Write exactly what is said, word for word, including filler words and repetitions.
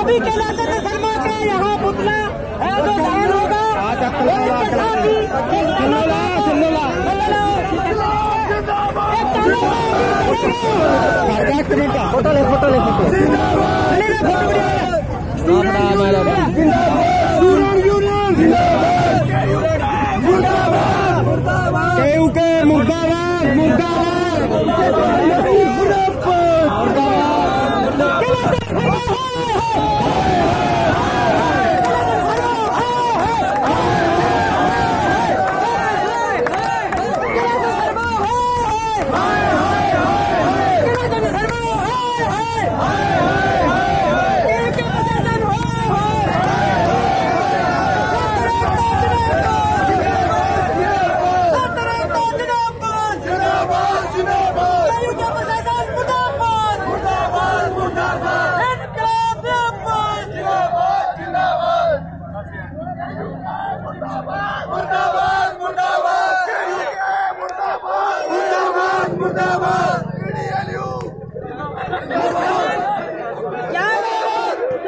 सभी के नाते मुसलमान का यहाँ पुतला है जो दहन होगा। फोटो ले फोटो ले फोटो